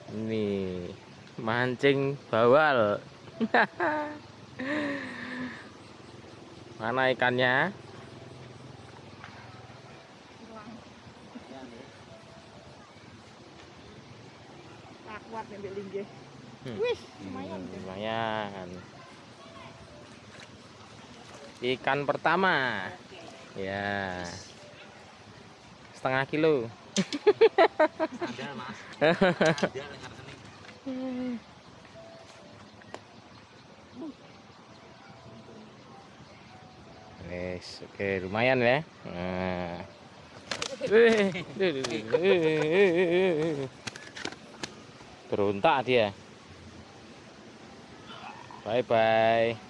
Ini mancing bawal. Mana ikannya? Tak kuat nih linggih. Wih, lumayan. Lumayan. Ikan pertama. Ya. Setengah kilo. Sandal, Mas. Sandal yang harganya. Yes, oke, lumayan ya. Nah. Berontak dia. Bye bye.